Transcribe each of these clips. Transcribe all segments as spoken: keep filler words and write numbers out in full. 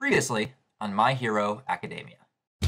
Previously on My Hero Academia.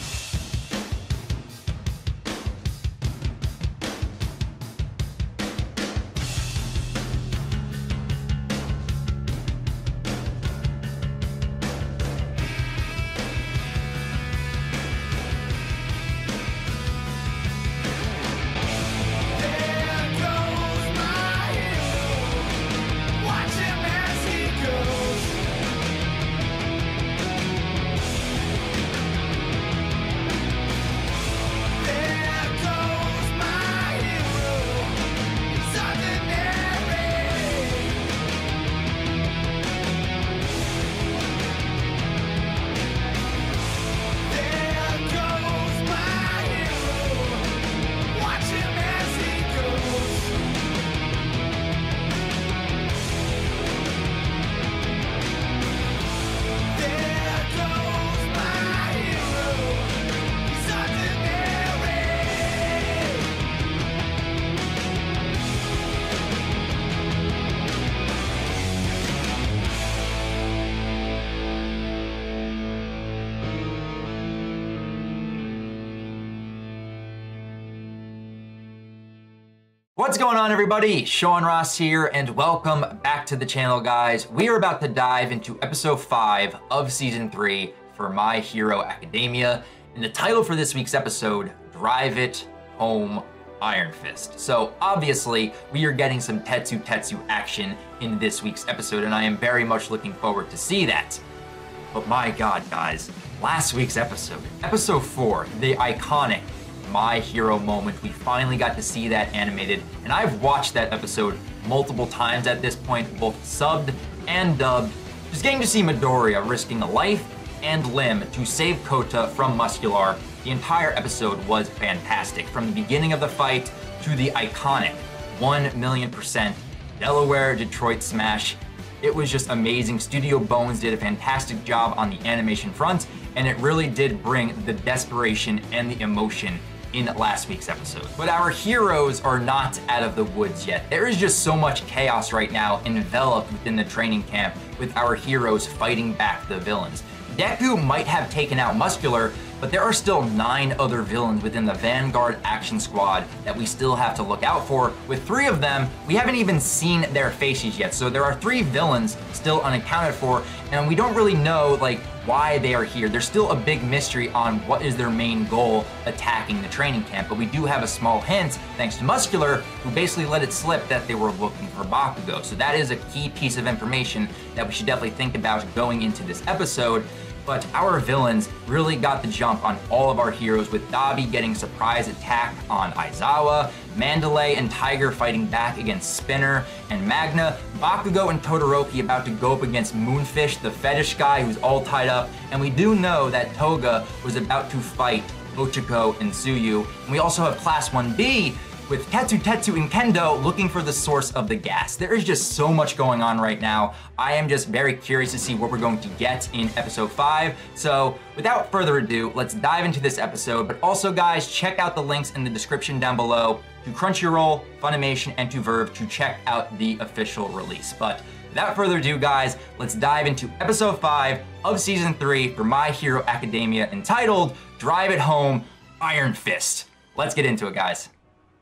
What's going on, everybody? Sean Ross here, and welcome back to the channel, guys. We are about to dive into episode five of season three for My Hero Academia, and the title for this week's episode, Drive It Home, Iron Fist. So obviously, we are getting some Tetsutetsu action in this week's episode, and I am very much looking forward to see that. But my God, guys, last week's episode, episode four, the iconic My Hero moment, we finally got to see that animated, and I've watched that episode multiple times at this point, both subbed and dubbed. Just getting to see Midoriya risking a life and limb to save Kota from Muscular. The entire episode was fantastic, from the beginning of the fight to the iconic one million percent Delaware Detroit smash. It was just amazing. Studio Bones did a fantastic job on the animation front, and it really did bring the desperation and the emotion in last week's episode. But our heroes are not out of the woods yet. There is just so much chaos right now enveloped within the training camp, with our heroes fighting back the villains. Deku might have taken out Muscular, but there are still nine other villains within the Vanguard Action Squad that we still have to look out for. With three of them, we haven't even seen their faces yet. So there are three villains still unaccounted for, and we don't really know like why they are here. There's still a big mystery on what is their main goal attacking the training camp, but we do have a small hint thanks to Muscular, who basically let it slip that they were looking for Bakugo. So that is a key piece of information that we should definitely think about going into this episode. But our villains really got the jump on all of our heroes, with Dabi getting surprise attack on Aizawa, Mandalay and Tiger fighting back against Spinner and Magna, Bakugo and Todoroki about to go up against Moonfish, the fetish guy who's all tied up, and we do know that Toga was about to fight Ochako and Tsuyu. And we also have Class one B with Tetsutetsu and Kendo looking for the source of the gas. There is just so much going on right now. I am just very curious to see what we're going to get in episode five. So without further ado, let's dive into this episode. But also, guys, check out the links in the description down below to Crunchyroll, Funimation, and to Verve to check out the official release. But without further ado, guys, let's dive into episode five of season three for My Hero Academia, entitled Drive It Home, Iron Fist. Let's get into it, guys.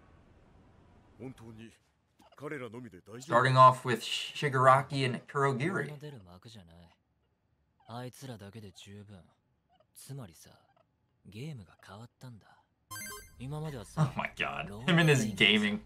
Starting off with Shigaraki and Kurogiri. Oh my God, him and his gaming.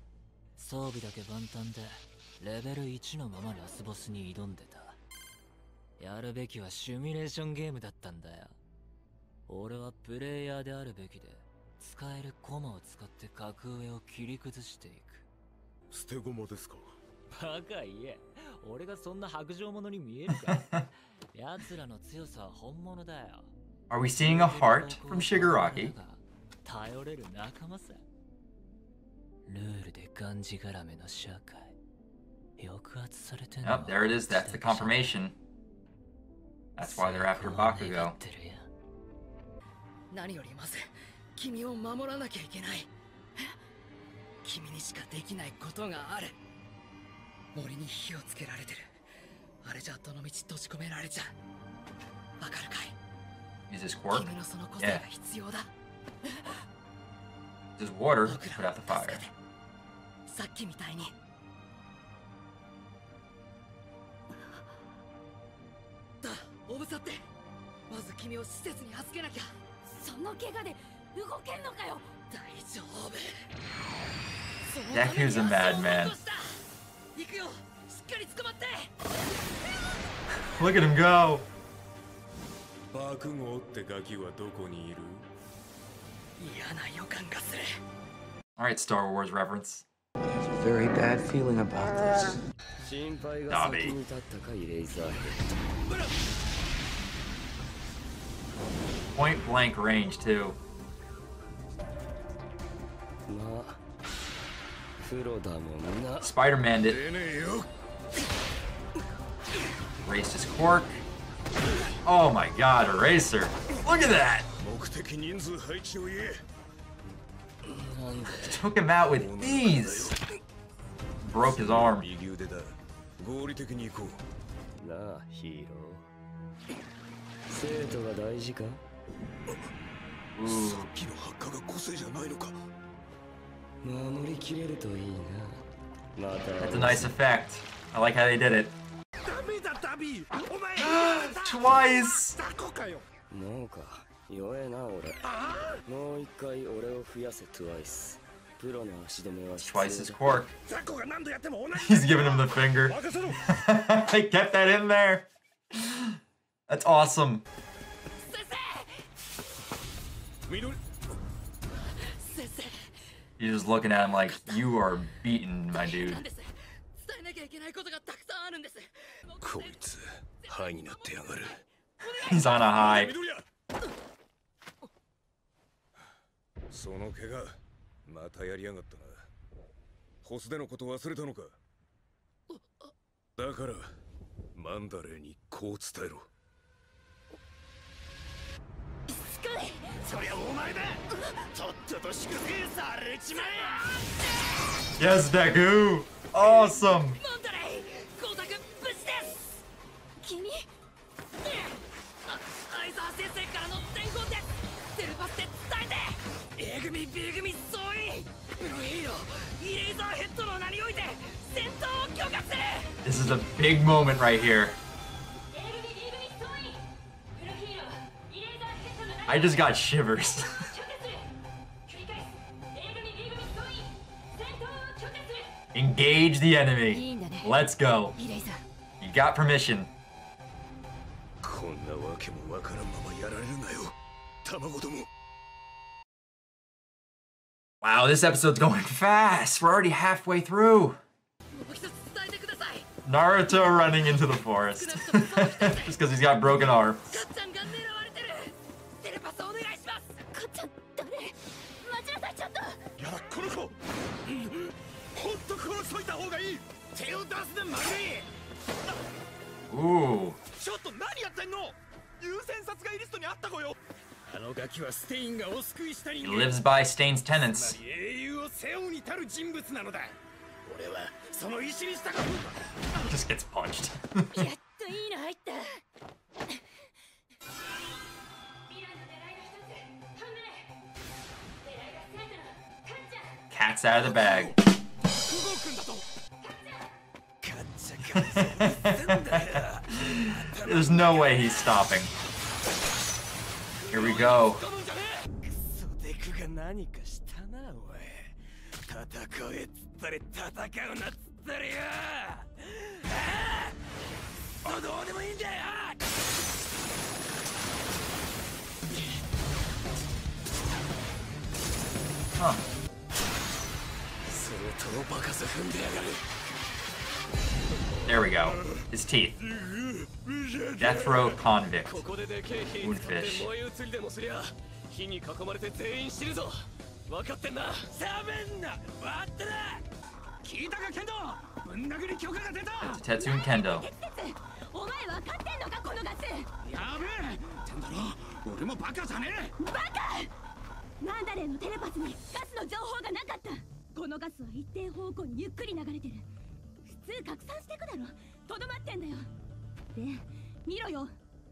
Are we seeing a heart from Shigaraki? Yep, there it is. That's the confirmation. That's why they're after Bakugo. 何よりまず君を守らなきゃいけない。君にしかできないことがある。森に火をつけられてる。あれじゃどの道閉じ込められちゃう。わかるかい？ Use his quirk. Yeah. Just water to put out the fire. Deku's a madman. Look at him go. Alright, Star Wars reference. I have a very bad feeling about this. Dobby. Point blank range, too. Spider-Man did. Erased his quirk. Oh my god, Eraser. Look at that! Took him out with ease. Broke his arm. Ooh. That's a nice effect. I like how they did it. Twice! Twice his quirk. He's giving him the finger. They kept that in there. That's awesome. You're just looking at him like, you are beaten, my dude. He's on a high. Yes, Deku! Awesome! This is a big moment right here. I just got shivers. Engage the enemy. Let's go. You got permission. Wow, this episode's going fast. We're already halfway through. Naruto running into the forest. Just because he's got broken arms. Ooh. He lives by Stain's tenets. Just gets punched. Cat's out of the bag. There's no way he's stopping. Here we go. Huh. There we go. His teeth. Death row convict. Moonfish. Tetsutetsu and Kendo.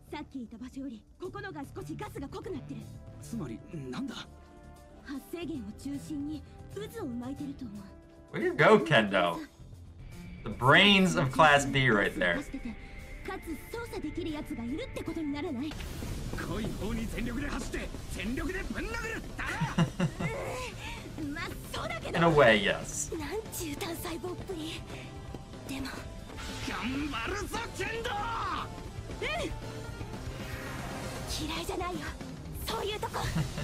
さっきいた場所よりここのが少しガスが濃くなってる。 つまりなんだ。 発生源を中心に渦を巻いてると思う。 Way to go, Kendo. The brains of Class B right there. かつ操作できるやつがいるってことにならない？ 濃い方に全力で走って全力でぶん殴るだな。 まあそうだけど。 In a way, yes. なんちゅう単細胞っぷり。でも頑張るぞケンド。 うん。嫌いじゃないよ。そういうとこ。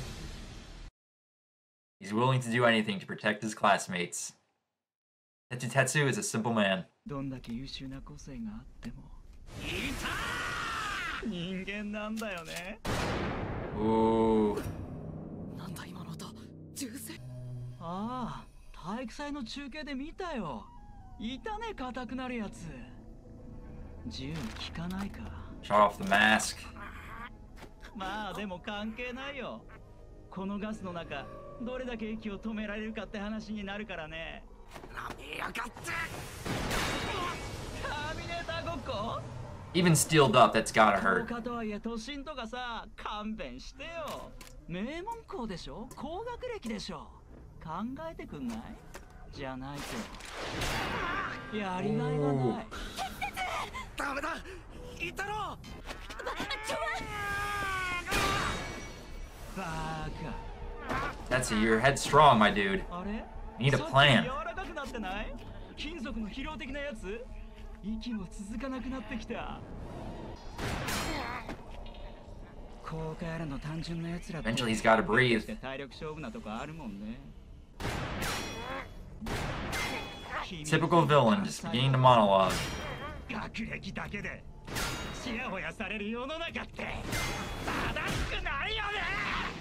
He's willing to do anything to protect his classmates. Tetsutetsu is a simple man. どんだけ優秀な個性があっても。いたー！人間なんだよね。 Ooh. なんだ今の音。銃声。ああ、体育祭の中継で見たよ。いたね、硬くなるやつ。銃効かないか。 Shot off the mask. まあでも関係ないよ。このガスの中、どれだけ息を止められるかって話になるからね。なめやがって。ターミネーターごっこ？ Even steeled up, that's gotta hurt. かとはいえ都心とかさ、勘弁してよ。名門校でしょ？高学歴でしょ？考えてくんない？じゃないとやりがいがない。ダメだ。いたろ。ば、ちょバカ。 Tetsu, your head's strong, my dude. あれ？ Need a plan. 柔らかくなってない？金属の疲労的なやつ？息も続かなくなってきた。こうかやらの単純なやつら。 Eventually he's gotta breathe. 体力勝負なとこあるもんね。 Typical villain, just beginning to monologue. 学歴だけでちやほやされる世の中って正しくないよね。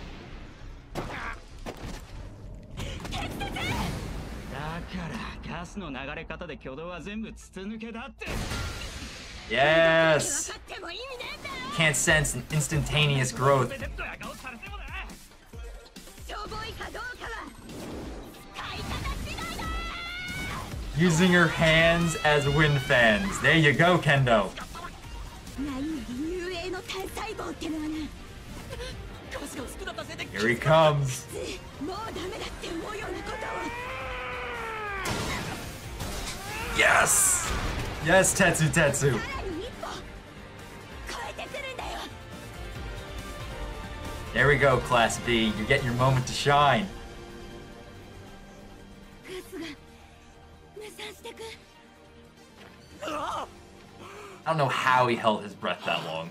だからガスの流れ方で挙動は全部筒抜けだって。 Yes! Can't sense an instantaneous growth. Using her hands as wind fans. There you go, Kendo. Here he comes. Yes! Yes, Tetsutetsu. There we go, Class B. You're getting your moment to shine. I don't know how he held his breath that long.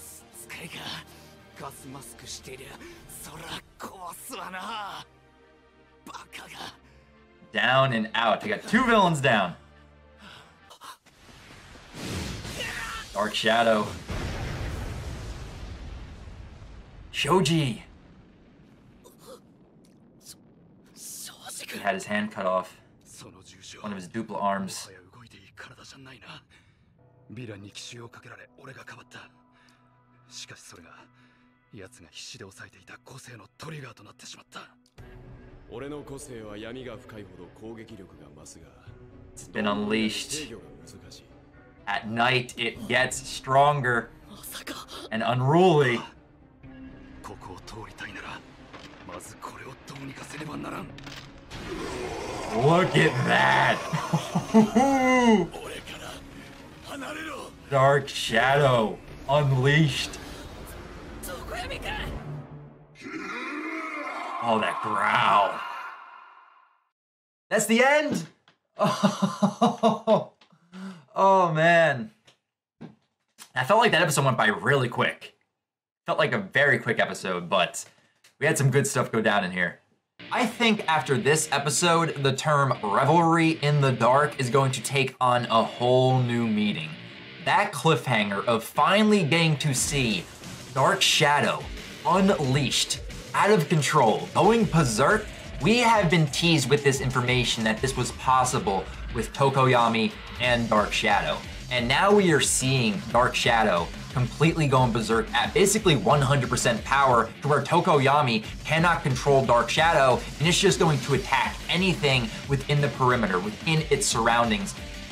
Down and out. We got two villains down. Dark Shadow. Shoji. He had his hand cut off. One of his dupla arms. ヴィランに奇襲をかけられ俺がかばった。しかしそれが奴が必死で抑えていた個性のトリガーとなってしまった。 俺の個性は闇が深いほど攻撃力が増すが It's been unleashed. At night it gets stronger and unruly. ここを通りたいならまずこれをどうにかせねばならん。 Look at that! Dark Shadow unleashed. Oh, that growl. That's the end? Oh, oh man. I felt like that episode went by really quick. Felt like a very quick episode, but we had some good stuff go down in here. I think after this episode, the term revelry in the dark is going to take on a whole new meaning. That cliffhanger of finally getting to see Dark Shadow unleashed, out of control, going berserk. We have been teased with this information that this was possible with Tokoyami and Dark Shadow. And now we are seeing Dark Shadow completely going berserk at basically one hundred percent power to where Tokoyami cannot control Dark Shadow and it's just going to attack anything within the perimeter, within its surroundings.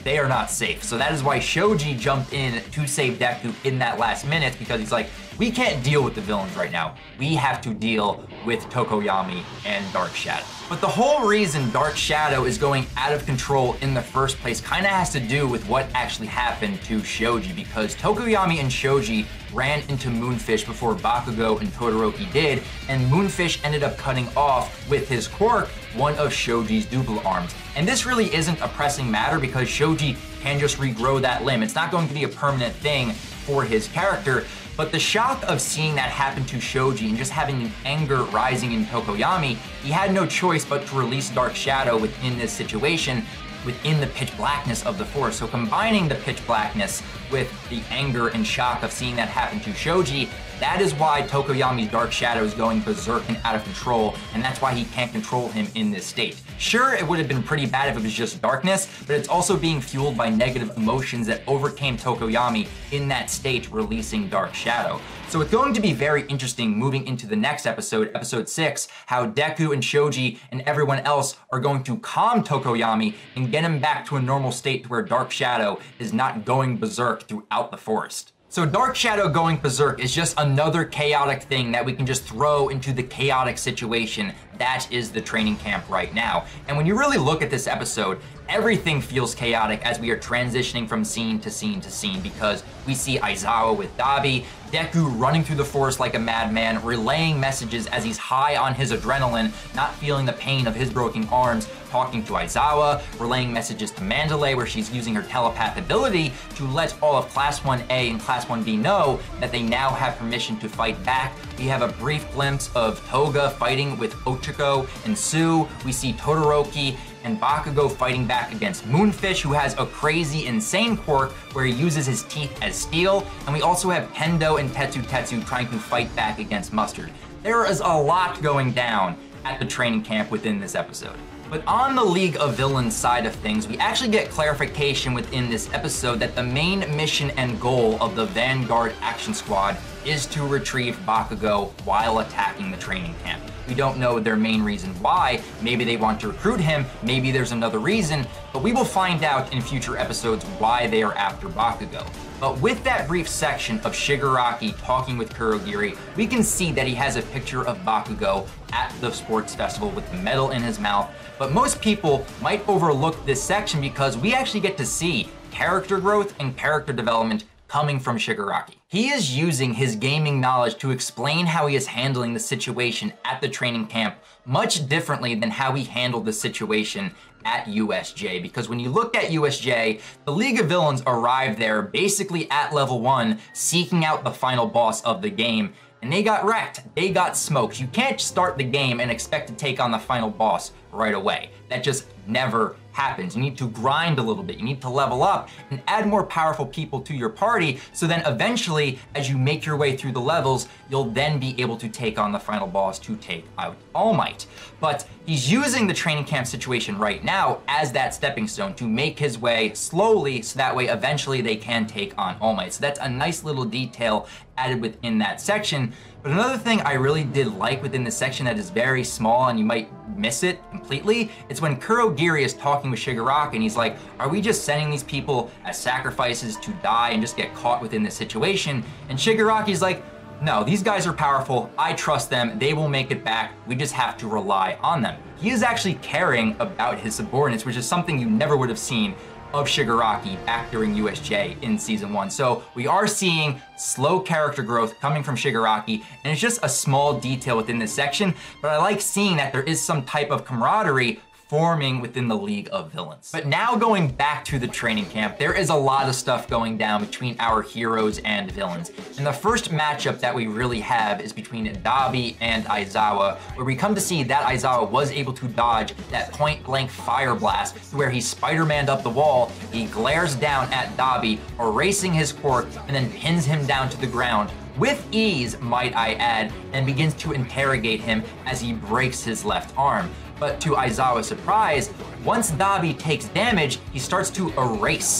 they are not safe. So that is why Shoji jumped in to save Deku in that last minute, because he's like, we can't deal with the villains right now. We have to deal with Tokoyami and Dark Shadow. But the whole reason Dark Shadow is going out of control in the first place kind of has to do with what actually happened to Shoji, because Tokoyami and Shoji ran into Moonfish before Bakugo and Todoroki did, and Moonfish ended up cutting off with his quirk one of Shoji's double arms. And this really isn't a pressing matter because Shoji can just regrow that limb. It's not going to be a permanent thing for his character. But the shock of seeing that happen to Shoji and just having anger rising in Tokoyami, he had no choice but to release Dark Shadow within this situation, within the pitch blackness of the forest. So combining the pitch blackness with the anger and shock of seeing that happen to Shoji, that is why Tokoyami's Dark Shadow is going berserk and out of control, and that's why he can't control him in this state. Sure, it would have been pretty bad if it was just darkness, but it's also being fueled by negative emotions that overcame Tokoyami in that state, releasing Dark Shadow. So it's going to be very interesting moving into the next episode, episode six, how Deku and Shoji and everyone else are going to calm Tokoyami and get him back to a normal state to where Dark Shadow is not going berserk throughout the forest. So Dark Shadow going berserk is just another chaotic thing that we can just throw into the chaotic situation that is the training camp right now. And when you really look at this episode, everything feels chaotic as we are transitioning from scene to scene to scene, because we see Aizawa with Dabi, Deku running through the forest like a madman, relaying messages as he's high on his adrenaline, not feeling the pain of his broken arms, talking to Aizawa, relaying messages to Mandalay where she's using her telepath ability to let all of Class one A and Class one B know that they now have permission to fight back. We have a brief glimpse of Toga fighting with Ochako and Sue. We see Todoroki and Bakugo fighting back against Moonfish, who has a crazy, insane quirk where he uses his teeth as steel. And we also have Kendo and Tetsutetsu trying to fight back against Mustard. There is a lot going down at the training camp within this episode. But on the League of Villains side of things, we actually get clarification within this episode that the main mission and goal of the Vanguard Action Squad is to retrieve Bakugo while attacking the training camp. We don't know their main reason why. Maybe they want to recruit him, maybe there's another reason, but we will find out in future episodes why they are after Bakugo. But with that brief section of Shigaraki talking with Kurogiri, we can see that he has a picture of Bakugo at the sports festival with the medal in his mouth. But most people might overlook this section because we actually get to see character growth and character development coming from Shigaraki. He is using his gaming knowledge to explain how he is handling the situation at the training camp much differently than how he handled the situation at U S J. Because when you look at U S J, the League of Villains arrived there basically at level one, seeking out the final boss of the game, and they got wrecked. They got smoked. You can't start the game and expect to take on the final boss right away. That just never happens. You need to grind a little bit. You need to level up and add more powerful people to your party, so then eventually, as you make your way through the levels, you'll then be able to take on the final boss to take out All Might. But he's using the training camp situation right now as that stepping stone to make his way slowly, so that way eventually they can take on All Might. So that's a nice little detail added within that section. But another thing I really did like within this section that is very small and you might miss it completely, it's when Kurogiri is talking with Shigaraki and he's like, are we just sending these people as sacrifices to die and just get caught within this situation? And Shigaraki's like, no, these guys are powerful. I trust them. They will make it back. We just have to rely on them. He is actually caring about his subordinates, which is something you never would have seen of Shigaraki back during U S J in season one. So we are seeing slow character growth coming from Shigaraki, and it's just a small detail within this section, but I like seeing that there is some type of camaraderie forming within the League of Villains. But now going back to the training camp, there is a lot of stuff going down between our heroes and villains. And the first matchup that we really have is between Dabi and Aizawa, where we come to see that Aizawa was able to dodge that point blank fire blast to where he Spider-Man'd up the wall, he glares down at Dabi, erasing his quirk, and then pins him down to the ground with ease, might I add, and begins to interrogate him as he breaks his left arm. But to Aizawa's surprise, once Dabi takes damage, he starts to erase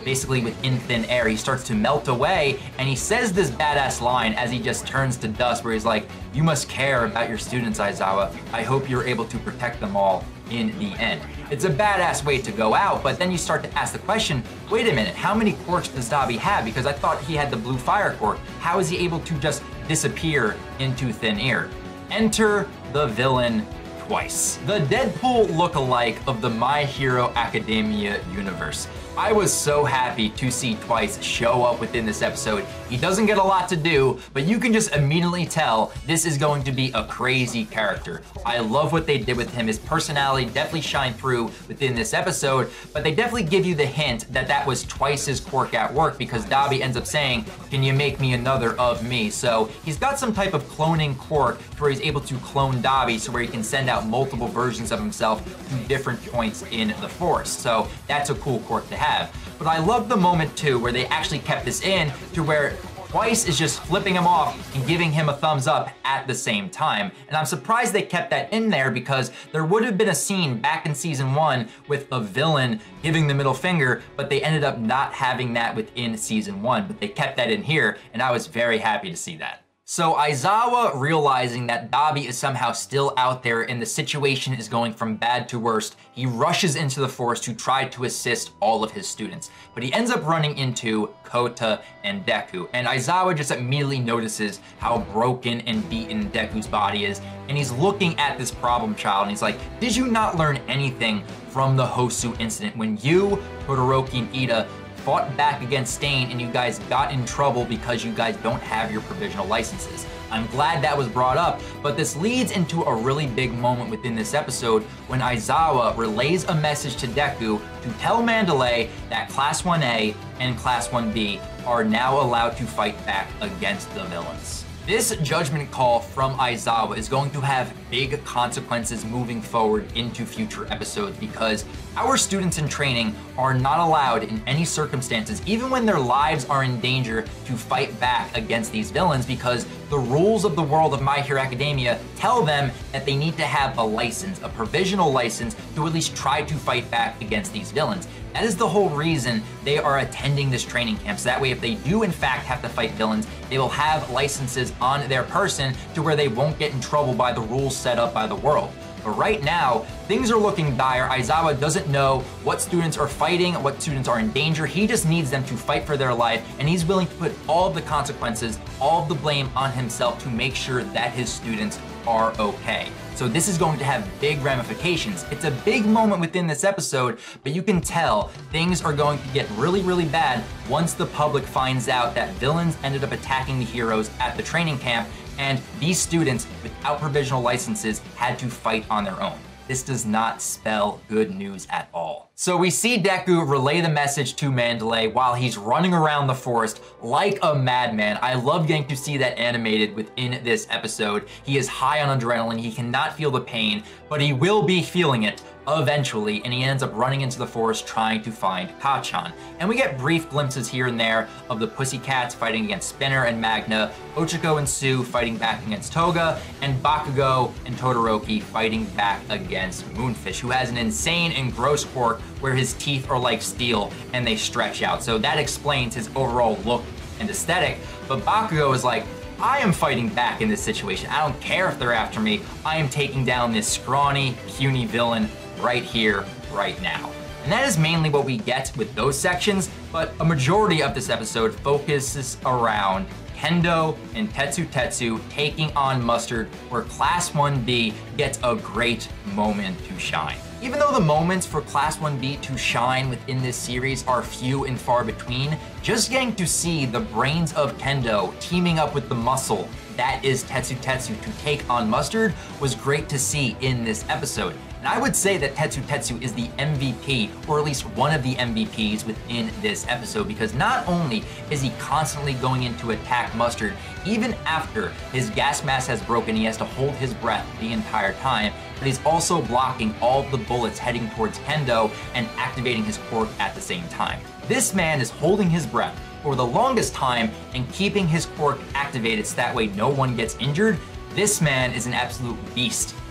basically within thin air. He starts to melt away, and he says this badass line as he just turns to dust, where he's like, "You must care about your students, Aizawa. I hope you're able to protect them all in the end." It's a badass way to go out, but then you start to ask the question, wait a minute, how many quirks does Dabi have? Because I thought he had the blue fire quirk. How is he able to just disappear into thin air? Enter the villain Twice, the Deadpool look-alike of the My Hero Academia universe. I was so happy to see Twice show up within this episode. He doesn't get a lot to do, but you can just immediately tell this is going to be a crazy character. I love what they did with him. His personality definitely shined through within this episode, but they definitely give you the hint that that was Twice's quirk at work, because Dabi ends up saying, "Can you make me another of me?" So he's got some type of cloning quirk where he's able to clone Dabi, so where he can send out multiple versions of himself to different points in the forest. So that's a cool quirk to have. But I love the moment too where they actually kept this in to where Twice is just flipping him off and giving him a thumbs up at the same time. And I'm surprised they kept that in there, because there would have been a scene back in season one with a villain giving the middle finger, but they ended up not having that within season one. But they kept that in here, and I was very happy to see that. So Aizawa, realizing that Dabi is somehow still out there and the situation is going from bad to worst, he rushes into the forest to try to assist all of his students. But he ends up running into Kota and Deku. And Aizawa just immediately notices how broken and beaten Deku's body is. And he's looking at this problem child and he's like, did you not learn anything from the Hosu incident when you, Todoroki, and Ida fought back against Stain and you guys got in trouble because you guys don't have your provisional licenses? I'm glad that was brought up, but this leads into a really big moment within this episode when Aizawa relays a message to Deku to tell Mandalay that Class one A and Class one B are now allowed to fight back against the villains. This judgment call from Aizawa is going to have big consequences moving forward into future episodes, because our students in training are not allowed in any circumstances, even when their lives are in danger, to fight back against these villains, because the rules of the world of My Hero Academia tell them that they need to have a license, a provisional license, to at least try to fight back against these villains. That is the whole reason they are attending this training camp. So that way, if they do in fact have to fight villains, they will have licenses on their person to where they won't get in trouble by the rules set up by the world. But right now, things are looking dire. Aizawa doesn't know what students are fighting, what students are in danger. He just needs them to fight for their life, and he's willing to put all of the consequences, all of the blame on himself to make sure that his students are okay. So this is going to have big ramifications. It's a big moment within this episode, but you can tell things are going to get really, really bad once the public finds out that villains ended up attacking the heroes at the training camp, and these students without provisional licenses had to fight on their own. This does not spell good news at all. So we see Deku relay the message to Mandalay while he's running around the forest like a madman. I love getting to see that animated within this episode. He is high on adrenaline, he cannot feel the pain, but he will be feeling it eventually, and he ends up running into the forest trying to find Kacchan. And we get brief glimpses here and there of the Pussycats fighting against Spinner and Magna, Ochako and Sue fighting back against Toga, and Bakugo and Todoroki fighting back against Moonfish, who has an insane and gross quirk where his teeth are like steel and they stretch out. So that explains his overall look and aesthetic. But Bakugo is like, I am fighting back in this situation. I don't care if they're after me. I am taking down this scrawny, puny villain right here, right now. And that is mainly what we get with those sections, but a majority of this episode focuses around Kendo and Tetsutetsu taking on Mustard, where Class one B gets a great moment to shine. Even though the moments for Class one B to shine within this series are few and far between, just getting to see the brains of Kendo teaming up with the muscle that is Tetsutetsu to take on Mustard was great to see in this episode. And I would say that Tetsutetsu is the M V P, or at least one of the M V Ps within this episode, because not only is he constantly going in to attack Mustard, even after his gas mask has broken, he has to hold his breath the entire time, but he's also blocking all the bullets heading towards Kendo and activating his quirk at the same time. This man is holding his breath for the longest time and keeping his quirk activated so that way no one gets injured. This man is an absolute beast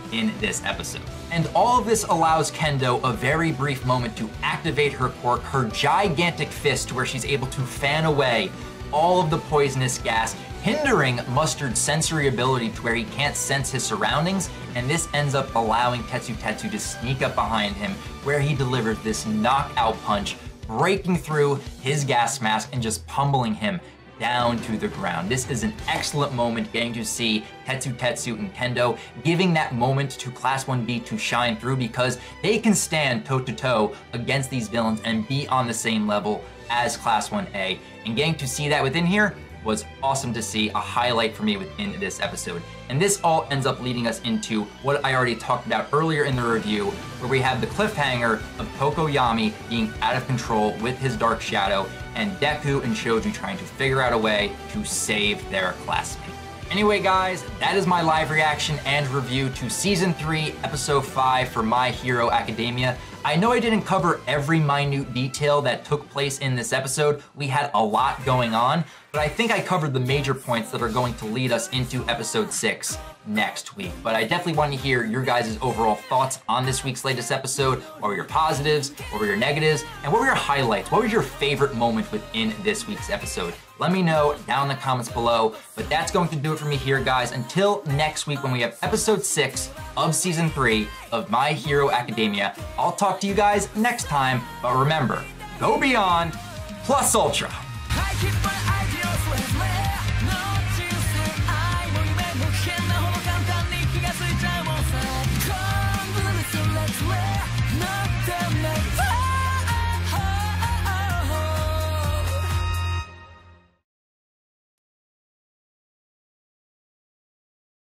in this episode. And all of this allows Kendo a very brief moment to activate her quirk, her gigantic fist, where she's able to fan away all of the poisonous gas, hindering Mustard's sensory ability to where he can't sense his surroundings, and this ends up allowing Tetsutetsu to sneak up behind him, where he delivers this knockout punch, breaking through his gas mask and just pummeling him down to the ground. This is an excellent moment, getting to see Tetsutetsu and Kendo giving that moment to Class one B to shine through, because they can stand toe-to-toe against these villains and be on the same level as Class one A. And getting to see that within here was awesome to see, a highlight for me within this episode. And this all ends up leading us into what I already talked about earlier in the review, where we have the cliffhanger of Tokoyami being out of control with his dark shadow, and Deku and Shoji trying to figure out a way to save their classmate. Anyway guys, that is my live reaction and review to Season three, Episode five for My Hero Academia. I know I didn't cover every minute detail that took place in this episode. We had a lot going on, but I think I covered the major points that are going to lead us into Episode six next week. But I definitely want to hear your guys' overall thoughts on this week's latest episode. What were your positives? What were your negatives? And what were your highlights? What was your favorite moment within this week's episode? Let me know down in the comments below. But that's going to do it for me here, guys. Until next week when we have Episode six of Season three of My Hero Academia, I'll talk to you guys next time. But remember, go beyond plus ultra. I keep my ideals with